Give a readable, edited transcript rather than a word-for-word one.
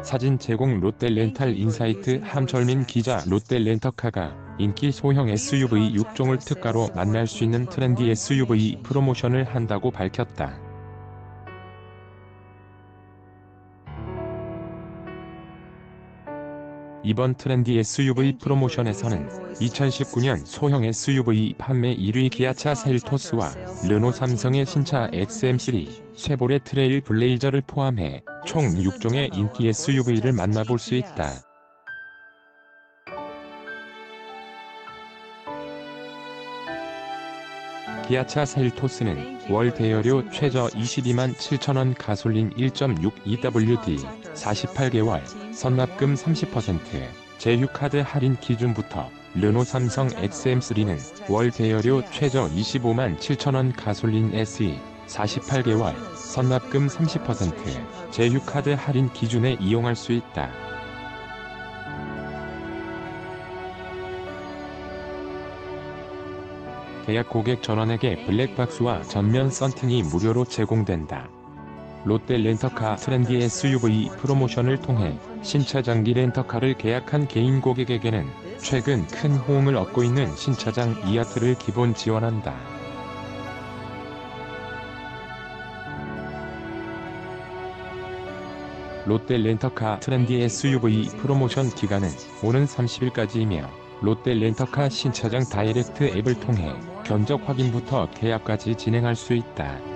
사진 제공 롯데렌탈 인사이트 함철민 기자. 롯데렌터카가 인기 소형 SUV 6종을 특가로 만날 수 있는 트렌디 SUV 프로모션을 한다고 밝혔다. 이번 트렌디 SUV 프로모션에서는 2019년 소형 SUV 판매 1위 기아차 셀토스와 르노 삼성의 신차 XM3, 쉐보레 트레일 블레이저를 포함해 총 6종의 인기 SUV를 만나볼 수 있다. 기아차 셀토스는 월 대여료 최저 22만 7천원, 가솔린 1.62WD, 48개월, 선납금 30%, 제휴카드 할인 기준부터. 르노 삼성 XM3는 월 대여료 최저 25만 7천원, 가솔린 SE, 48개월, 선납금 30%, 제휴카드 할인 기준에 이용할 수 있다. 계약 고객 전원에게 블랙박스와 전면 썬팅이 무료로 제공된다. 롯데렌터카 트렌디 SUV 프로모션을 통해 신차 장기 렌터카를 계약한 개인 고객에게는 최근 큰 호응을 얻고 있는 신차장 이아트를 기본 지원한다. 롯데렌터카 트렌디 SUV 프로모션 기간은 오는 30일까지이며 롯데렌터카 신차장 다이렉트 앱을 통해 견적 확인부터 계약까지 진행할 수 있다.